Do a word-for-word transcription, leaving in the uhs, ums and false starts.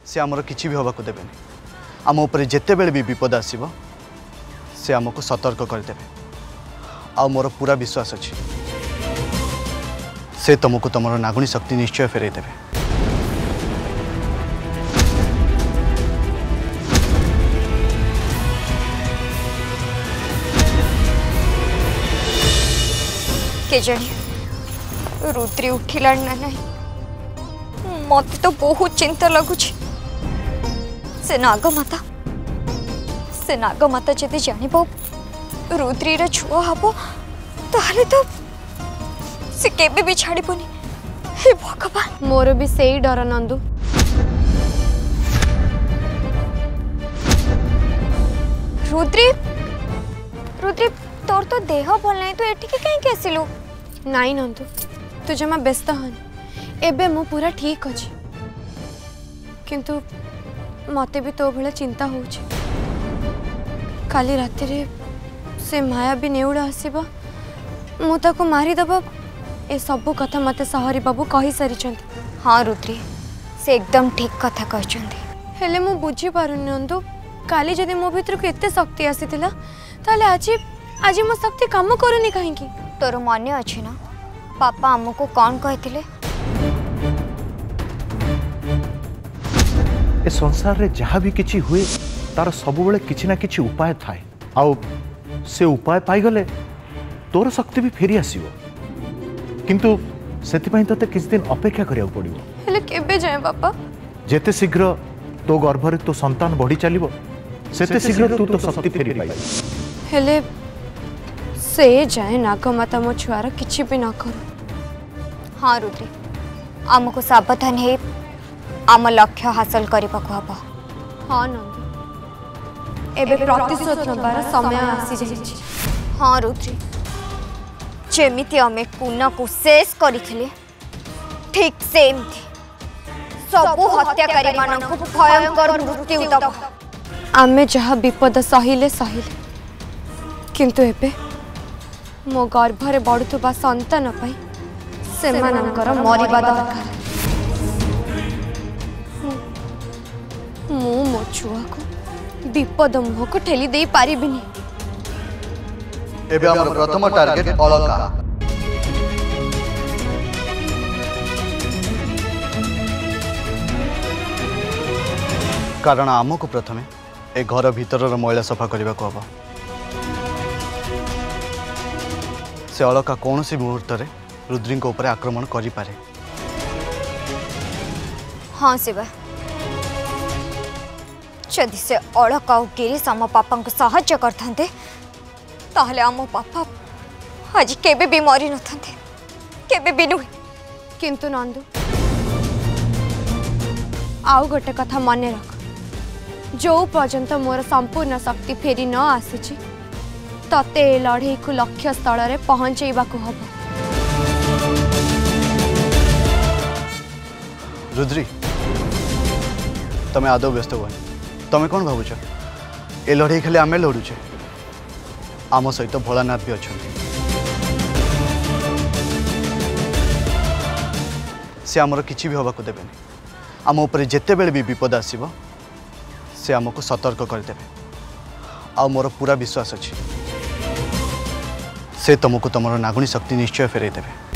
से आमर किसी भी हवा को देवेनि आम उपर जिते बेले भी विपद आसब से आमको सतर्क करदे आ मोर पूरा विश्वास अच्छी से तुमको तुम नागुणी शक्ति निश्चय फेरई देवे। के जानी रुद्री उठिला ना नहीं मत तो बहुत चिंता लगुच से नागमाता से नागमाता जदि जान रुद्रीर छुआ हम ताहले तो से केबे भी छाड़बनी। हे भगवान मोर भी से ही डर नंदू। रुद्री रुद्री तोर तो देह भल नहीं तो एठी के कहीं आसिलु? नाई नंदू तू जमा व्यस्त हन एबे मु पूरा ठीक अच्छी किंतु मते भी तो भले चिंता होची। काली राति रे से माया भी नेउड़ा आसीबा मु ताको मारी दबा ए सब कथा मते सहरी बाबू कहि सारी चंती। हाँ रुद्री से एकदम ठीक कथा कहचंती। हेले मु बुझी पारुनी नंदू काली जदि मो भीतर को एते शक्ति आसीतिला ताले आज आज मो शक्ति काम करूनी कहीं की? तोर मन अच्छी ना पापा आमको कौन कहते? ए संसार रे जहाँ भी किछि हुए तार सब बेले किछि ना किछि उपाय थाए आउ से उपाय पाई गले तोर शक्ति भी फेरी आसीबो किंतु सेति तते किछ दिन अपेक्षा करिया पड़िबो। हेले केबे जाय बापा? जेते शीघ्र तो गर्भरे तो संतान बढ़ी चलिबो सेते शीघ्र तू तो शक्ति फेरी पाई। हेले से जाए नागमाता मो छुआर किछि भी न करू। हाँ रुद्री आमको सावधान है आम लक्ष्य हासिल करने को हब। हाँ नंदू एबे प्रतिशोध नबार समय आसी जाइछि। हाँ रुद्री जेमिति आमे पूना को शेष करथिले ठीक सेमति सबु हत्याकारी मानन को भयंकर मृत्यु दब। आमे जहाँ विपद सहिले सहिले किंतु एबे मो गर्भरे बढ़ुवा संतान पाई सेमानकर मरिबा दरकार। मु मो छुआ को विपद मुह को ठेली दे पारिबिनी। एबे हमर प्रथम टार्गेट अलका। कारण आमको प्रथमे ए घर भीतर मैला सफा करने को हब। से अलका कौन सी मुहूर्त रे रुद्री ऊपर आक्रमण करि पारे। हाँ शिवा जदि से अलका और गिरीश आम पापा को साहाय्य करते ताहले आम पापा आज केबे भी मरी नथांते केबे भी नुहे। किंतु नंदू आउ गोटे कथा मन रख जो पर्यंत मोर संपूर्ण शक्ति फेरी न आसी तते लड़ई को लक्ष्य स्थल रे पहुंचेबा को हब। रुद्री तमें आदौ व्यस्त हुआ तमें कौन भावुच ए लड़ई खाली आमे लड़ुचे आम सहित भोलानाथ भी अच्छा से आमर किसी भी हवा को देवेनि आम उपर जिते बेले भी विपद आसब से आमको सतर्क करदे आ मोर पूरा विश्वास अच्छी से तुमको तुम नागुणी शक्ति निश्चय फेरई देवे।